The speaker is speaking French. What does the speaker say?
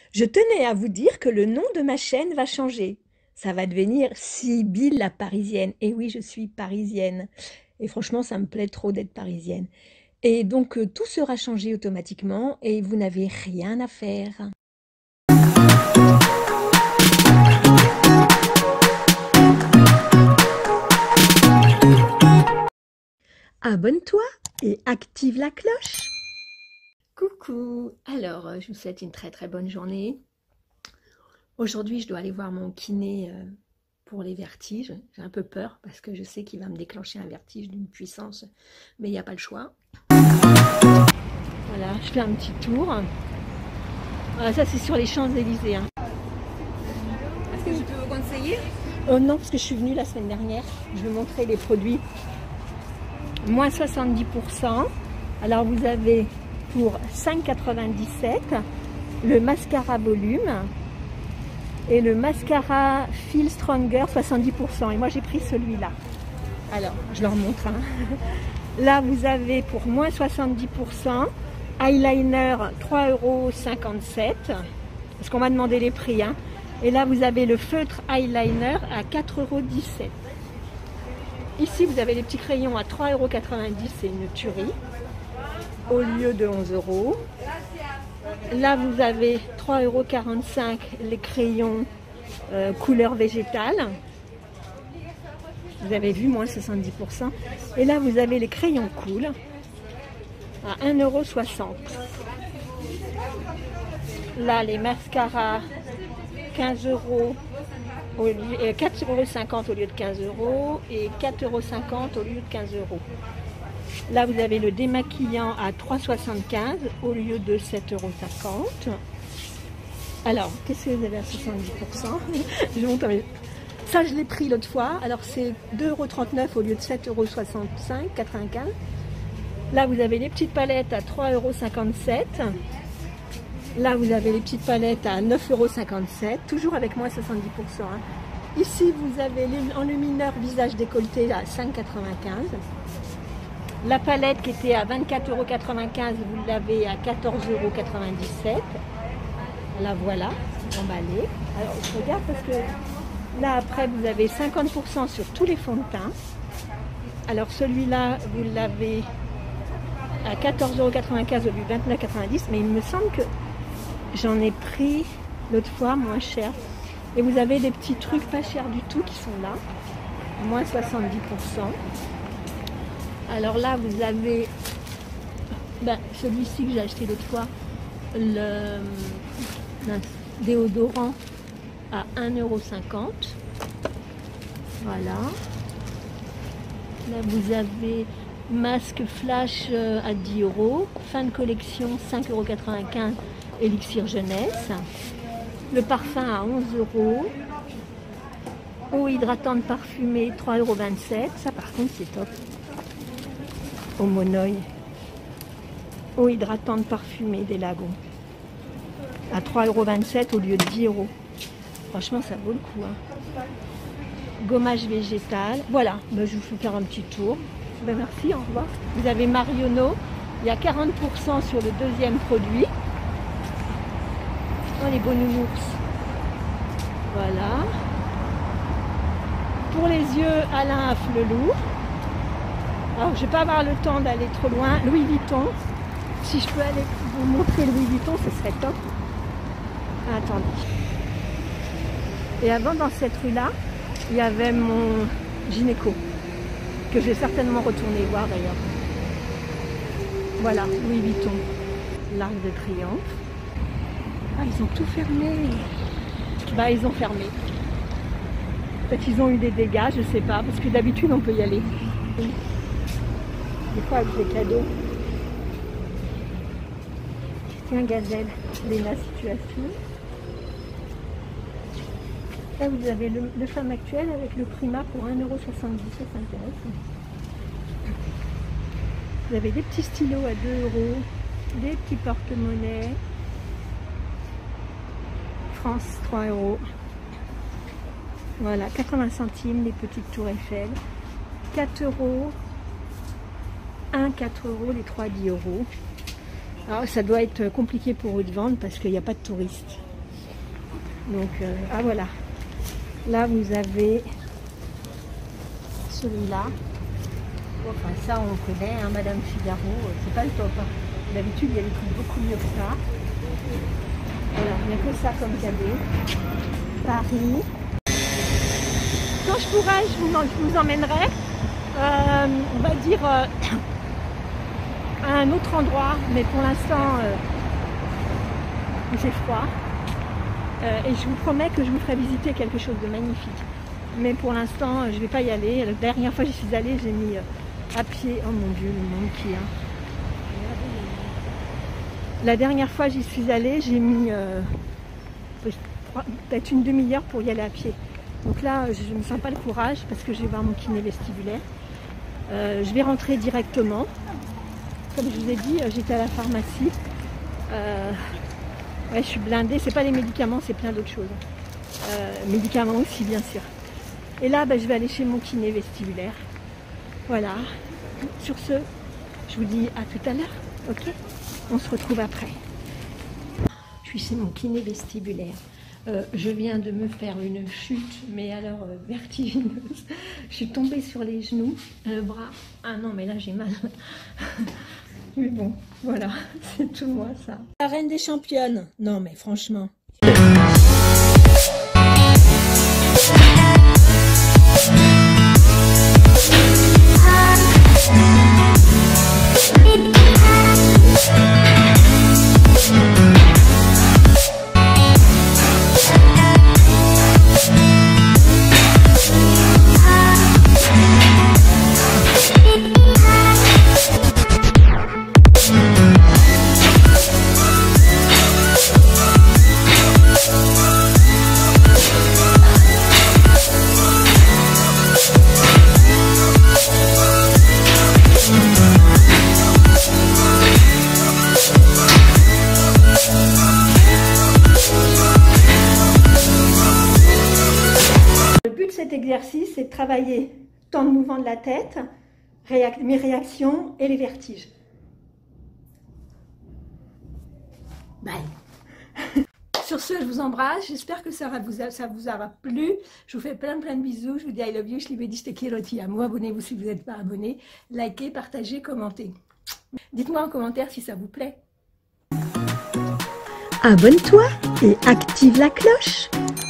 Je tenais à vous dire que le nom de ma chaîne va changer. Ça va devenir Sybille la Parisienne. Et oui, je suis parisienne. Et franchement, ça me plaît trop d'être parisienne. Et donc, tout sera changé automatiquement et vous n'avez rien à faire. Abonne-toi et active la cloche. Coucou! Alors, je vous souhaite une très très bonne journée. Aujourd'hui, je dois aller voir mon kiné pour les vertiges. J'ai un peu peur parce que je sais qu'il va me déclencher un vertige d'une puissance, mais il n'y a pas le choix. Voilà, je fais un petit tour. Voilà, ça c'est sur les Champs-Élysées. Hein. Est-ce que je peux vous conseiller? Non, parce que je suis venue la semaine dernière. Je vais montrer les produits. Moins 70%. Alors vous avez pour 5,97 le mascara volume et le mascara Feel Stronger 70%. Et moi j'ai pris celui-là. Alors, je leur montre. Hein. Là, vous avez pour moins 70%, eyeliner 3,57 €, parce qu'on m'a demandé les prix. Hein. Et là, vous avez le feutre eyeliner à 4,17 €. Ici, vous avez les petits crayons à 3,90 €, c'est une tuerie, au lieu de 11 €. Là, vous avez 3,45 € les crayons couleur végétale. Vous avez vu, moins 70%. Et là, vous avez les crayons cool à 1,60 €. Là, les mascaras, 15 € au lieu, 4,50 € au lieu de 15 € et 4,50 € au lieu de 15 €. Là, vous avez le démaquillant à 3,75 € au lieu de 7,50 €. Alors, qu'est-ce que vous avez à 70%? Je monte avec... Ça, je l'ai pris l'autre fois. Alors, c'est 2,39 € au lieu de 7,95 €. Là, vous avez les petites palettes à 3,57 €. Là, vous avez les petites palettes à 9,57 €, toujours avec moins 70%. Hein. Ici, vous avez l'enlumineur visage décolleté à 5,95 €. La palette qui était à 24,95 €, vous l'avez à 14,97 €. La voilà, emballée. Alors, je regarde parce que là, après, vous avez 50% sur tous les fonds de teint. Alors, celui-là, vous l'avez à 14,95 € au lieu de 29,90 €. Mais il me semble que j'en ai pris l'autre fois moins cher. Et vous avez des petits trucs pas chers du tout qui sont là. Moins 70%. Alors là, vous avez celui-ci que j'ai acheté l'autre fois. Le déodorant à 1,50 €. Voilà. Là, vous avez masque flash à 10 €. Fin de collection, 5,95 €. Élixir jeunesse. Le parfum à 11 €. Eau hydratante parfumée, 3,27 €. Ça, par contre, c'est top. Au Monoï. Eau hydratante parfumée des Lagons. À 3,27 € au lieu de 10 €. Franchement, ça vaut le coup. Hein. Gommage végétal. Voilà, je vous fais faire un petit tour. Merci, au revoir. Vous avez Marionneau. Il y a 40% sur le deuxième produit. Oh, les beaux nounours. Voilà. Pour les yeux, Alain Afflelou. Alors, je ne vais pas avoir le temps d'aller trop loin. Louis Vuitton. Si je peux aller vous montrer Louis Vuitton, ce serait top. Attendez. Et avant, dans cette rue-là, il y avait mon gynéco, que je vais certainement retourner voir d'ailleurs. Voilà, Louis Vuitton, l'Arc de Triomphe. Ah, ils ont tout fermé. Bah, ils ont fermé. Peut-être qu'ils ont eu des dégâts, je sais pas, parce que d'habitude, on peut y aller. Des fois, avec des cadeaux. Tiens, Gazelle, Léna Situation. Là, vous avez le Femme Actuelle avec le Prima pour 1,70 €, ça s'intéresse. Vous avez des petits stylos à 2 €, des petits porte-monnaies. France, 3 €. Voilà, 80 centimes, les petites tours Eiffel. 4 €. 4 €, les 3 10 €. Alors, ça doit être compliqué pour eux de vendre parce qu'il n'y a pas de touristes. Donc, ah voilà. Là, vous avez celui-là. Enfin, ça, on connaît, hein, Madame Figaro. C'est pas le top. Hein. D'habitude, il y a des trucs beaucoup mieux que ça. Voilà, il n'y a que ça comme cadeau. Paris. Quand je pourrai, je vous emmènerai, on va dire, à un autre endroit. Mais pour l'instant, il fait froid. Et je vous promets que je vous ferai visiter quelque chose de magnifique. Mais pour l'instant, je ne vais pas y aller. La dernière fois que j'y suis allée, j'ai mis à pied. Oh mon Dieu, le monde qui a. La dernière fois que j'y suis allée, j'ai mis peut-être une demi-heure pour y aller à pied. Donc là, je ne me sens pas le courage parce que je vais voir mon kiné vestibulaire. Je vais rentrer directement. Comme je vous ai dit, j'étais à la pharmacie. Ouais, je suis blindée. C'est pas les médicaments, c'est plein d'autres choses. Médicaments aussi, bien sûr. Et là, je vais aller chez mon kiné vestibulaire. Voilà. Sur ce, je vous dis à tout à l'heure. Ok ? On se retrouve après. Je suis chez mon kiné vestibulaire. Je viens de me faire une chute, mais alors vertigineuse. Je suis tombée sur les genoux, le bras. Ah non, mais là j'ai mal. Mais bon, voilà, c'est tout moi ça. La reine des championnes. Non, mais franchement. Cet exercice, c'est de travailler tant le mouvement de la tête, mes réactions et les vertiges. Bye. Sur ce, je vous embrasse. J'espère que ça vous aura plu. Je vous fais plein de bisous. Je vous dis I love you. Je libère te quiero, ti amo. Abonnez-vous si vous n'êtes pas abonné. Likez, partagez, commentez. Dites-moi en commentaire si ça vous plaît. Abonne-toi et active la cloche.